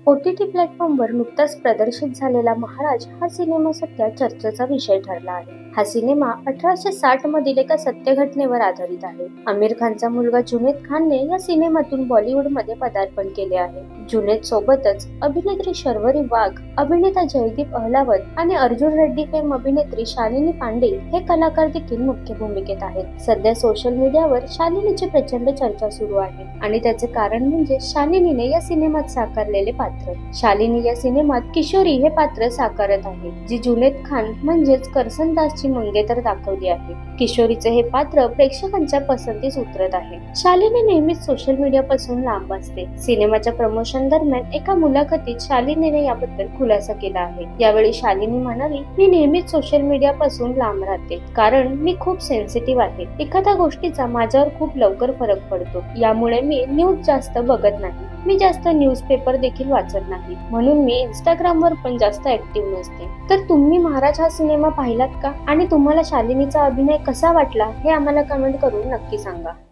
OTT प्लॅटफॉर्मवर नुकताच प्रदर्शित झालेला महाराज हा सिनेमा सध्या चर्चेचा विषय ठरला आहे. हा सिनेमा 1860 मधील एका सत्य घटनेवर आधारित आहे. आमिर खानचा मुलगा जुनैद खानने या सिनेमातून बॉलिवूडमध्ये पदार्पण केले आहे. जुनैद सोबतच अभिनेत्री शर्वरी वाघ, अभिनेता जयदीप अहलावत आणि अर्जुन रेड्डी फेम अभिनेत्री शालिनी पांडे हे कलाकार देखील मुख्य भूमिकेत आहेत. सध्या सोशल मीडियावर शालिनीची प्रचंड चर्चा सुरू आहे आणि त्याचे कारण म्हणजे शालिनीने या सिनेमात साकारलेले पात्र. शालिनी या सिनेमात किशोरी हे पात्र साकारत आहे, जी जुनैद खान म्हणजेच करसनदासची मंगेतर दाखवली आहे. किशोरीचे हे पात्र प्रेक्षकांच्या पसंतीस उतरत आहे. शालिनी नेहमीच सोशल मीडियापासून लांब असते. सिनेमाच्या प्रमोशन दरम्यान एका मुलाखतीत शालिनीने याबद्दल खुलासा केला आहे. यावेळी शालिनी म्हणाली, मी नेहमीच सोशल मीडियापासून लांब राहते कारण मी खूप सेन्सिटिव्ह आहे. एखाद्या गोष्टीचा माझ्यावर खूप लवकर फरक पडतो. यामुळे मी न्यूज जास्त बघत नाही. मी जास्त न्यूजपेपर देखील वाचत नाही, म्हणून मी इंस्टाग्रामवर पण जास्त ऍक्टिव्ह नसते. तर तुम्ही महाराज हा सिनेमा पाहिलात का? आणि तुम्हाला शालिनीचा अभिनय कसा वाटला हे आम्हाला कमेंट करून नक्की सांगा.